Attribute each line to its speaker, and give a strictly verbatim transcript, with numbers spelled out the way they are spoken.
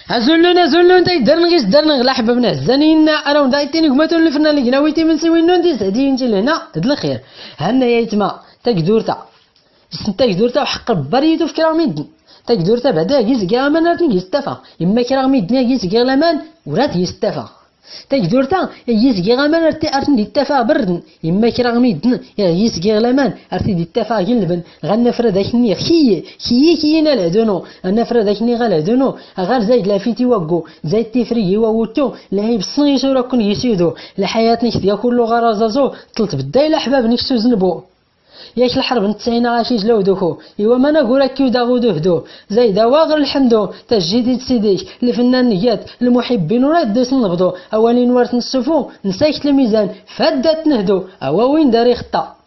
Speaker 1: ازولون ازولون تاي درنغيس درنغ لا حبابنا زانينا انا ودايتيني كماتون الفنان اللي قناويتي من سوينون دي سعدي انت لهنا تد الخير هنا يا يتما تاكدورتا تاكدورتا وحق بريتو في كراميدن تاكدورتا بعدا كيس كاع ما نارتني يستفا اما كراميدن كيس كاع لامان ورات يستفا تاكدورتا يس كاع ما نارتي ارتن يتفا بردن اما كراميدن يس كاع لامان ارتي يتفا غلبن غنا فرداكني خي خي كينا العدونو انا فرداكني غالعدونو غير زايد لافيتي واكو زايد تيفريي ووتو لا يبصني صورا كون يسيدو لحياتني كديا كله غرازازو طلت بداي الاحباب نكسو زنبو ياك الحرب نتسعين غاشي جلاو دوكو ايوا ما نقول كيو داغو دهدو زايدا واغر الحمدو تجديد سيديك الفنان نيات المحبين وراد دوس نبضو اولين ورث نصفو نسايك الميزان فدات نهدو اوا وين داري خطا